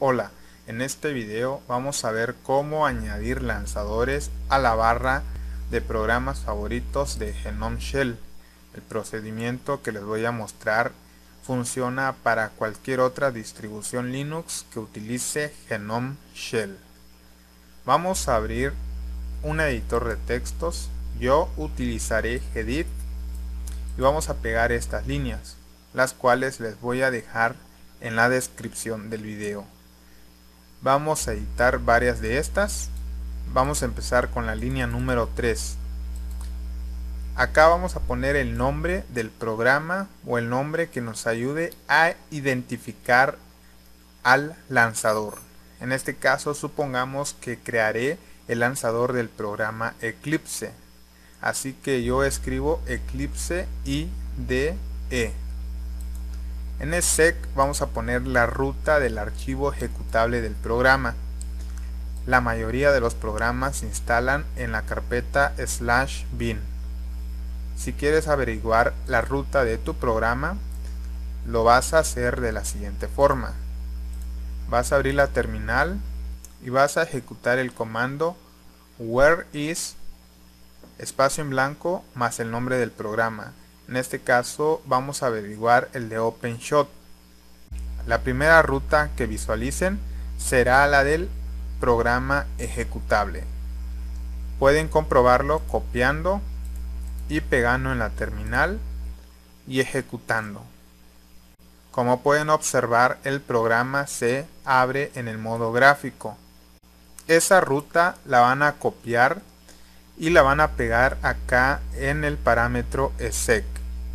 Hola, en este video vamos a ver cómo añadir lanzadores a la barra de programas favoritos de GNOME Shell. El procedimiento que les voy a mostrar funciona para cualquier otra distribución Linux que utilice GNOME Shell. Vamos a abrir un editor de textos. Yo utilizaré Gedit y vamos a pegar estas líneas, las cuales les voy a dejar en la descripción del video. Vamos a editar varias de estas. Vamos a empezar con la línea número 3. Acá vamos a poner el nombre del programa o el nombre que nos ayude a identificar al lanzador. En este caso supongamos que crearé el lanzador del programa Eclipse. Así que yo escribo Eclipse IDE. En el sec vamos a poner la ruta del archivo ejecutable del programa. La mayoría de los programas se instalan en la carpeta /bin. Si quieres averiguar la ruta de tu programa, lo vas a hacer de la siguiente forma. Vas a abrir la terminal y vas a ejecutar el comando where is espacio en blanco más el nombre del programa. En este caso vamos a averiguar el de OpenShot. La primera ruta que visualicen será la del programa ejecutable. Pueden comprobarlo copiando y pegando en la terminal y ejecutando. Como pueden observar, el programa se abre en el modo gráfico. Esa ruta la van a copiar y la van a pegar acá en el parámetro exec.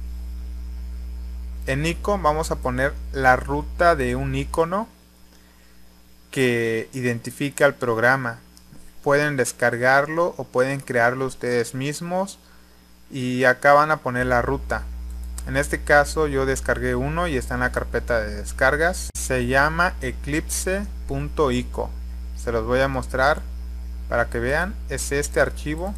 En icon vamos a poner la ruta de un icono que identifica al programa. Pueden descargarlo o pueden crearlo ustedes mismos y acá van a poner la ruta. En este caso yo descargué uno y está en la carpeta de descargas. Se llama eclipse.ico. Se los voy a mostrar para que vean. Es este archivo,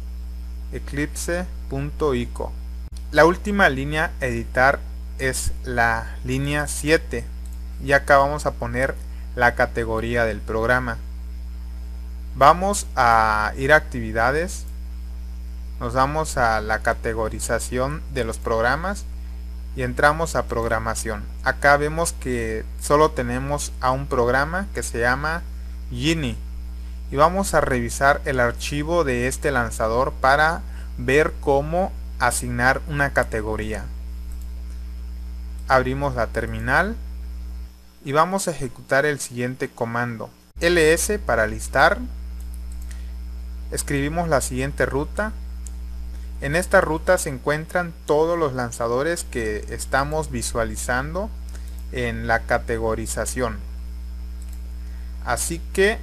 eclipse.ico. La última línea a editar es la línea 7 y acá vamos a poner la categoría del programa. Vamos a ir a actividades, nos vamos a la categorización de los programas y entramos a programación. Acá vemos que solo tenemos a un programa que se llama Genie y vamos a revisar el archivo de este lanzador para ver cómo asignar una categoría. Abrimos la terminal y vamos a ejecutar el siguiente comando. ls para listar. Escribimos la siguiente ruta. En esta ruta se encuentran todos los lanzadores que estamos visualizando en la categorización. Así que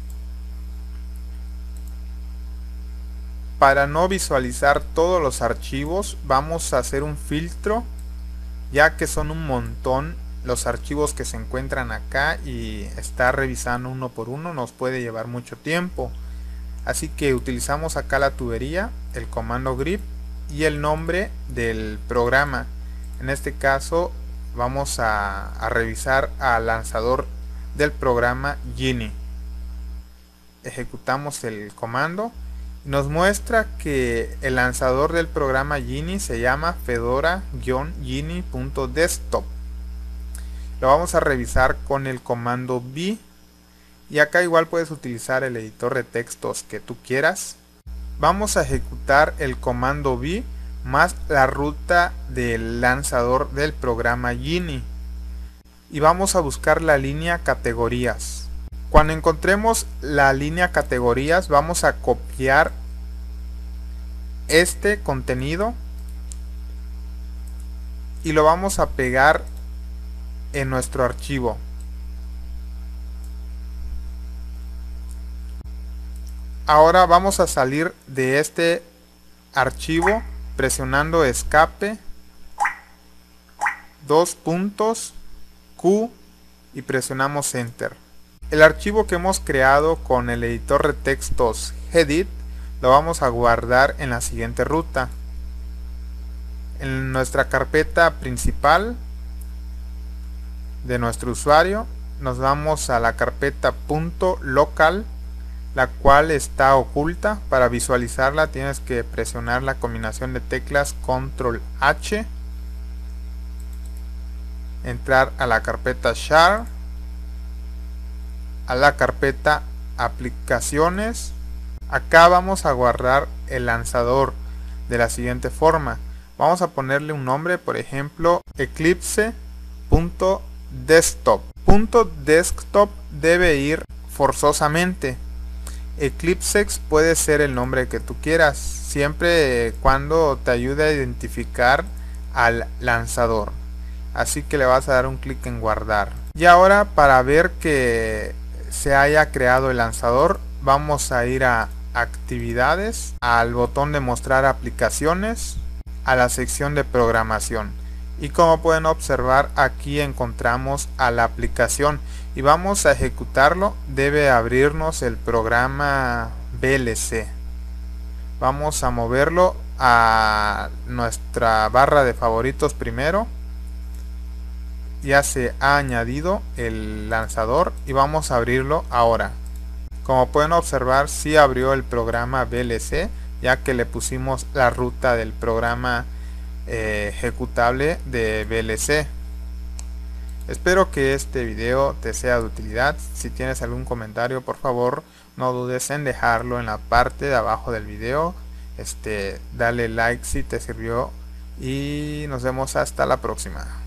para no visualizar todos los archivos vamos a hacer un filtro, ya que son un montón los archivos que se encuentran acá y estar revisando uno por uno nos puede llevar mucho tiempo. Así que utilizamos acá la tubería, el comando grep y el nombre del programa. En este caso vamos a revisar al lanzador del programa Genie. Ejecutamos el comando. Nos muestra que el lanzador del programa Genie se llama fedora-genie.desktop. Lo vamos a revisar con el comando v y acá igual puedes utilizar el editor de textos que tú quieras. Vamos a ejecutar el comando v más la ruta del lanzador del programa Genie y vamos a buscar la línea categorías. Cuando encontremos la línea categorías vamos a copiar este contenido y lo vamos a pegar en nuestro archivo. Ahora vamos a salir de este archivo presionando escape, dos puntos, Q y presionamos enter. El archivo que hemos creado con el editor de textos Gedit lo vamos a guardar en la siguiente ruta. En nuestra carpeta principal de nuestro usuario nos vamos a la carpeta .local, la cual está oculta. Para visualizarla tienes que presionar la combinación de teclas Control H, entrar a la carpeta Share, a la carpeta Aplicaciones. Acá vamos a guardar el lanzador de la siguiente forma. Vamos a ponerle un nombre, por ejemplo, Eclipse.desktop. .desktop debe ir forzosamente. Eclipsex puede ser el nombre que tú quieras, siempre cuando te ayude a identificar al lanzador. Así que le vas a dar un clic en guardar. Y ahora, para ver que se haya creado el lanzador, vamos a ir a actividades, al botón de mostrar aplicaciones, a la sección de programación. Y como pueden observar, aquí encontramos a la aplicación y vamos a ejecutarlo. Debe abrirnos el programa VLC. Vamos a moverlo a nuestra barra de favoritos primero. Ya se ha añadido el lanzador y vamos a abrirlo ahora. Como pueden observar, sí abrió el programa VLC, ya que le pusimos la ruta del programa ejecutable de VLC. Espero que este video te sea de utilidad. Si tienes algún comentario, por favor no dudes en dejarlo en la parte de abajo del video. Dale like si te sirvió y nos vemos hasta la próxima.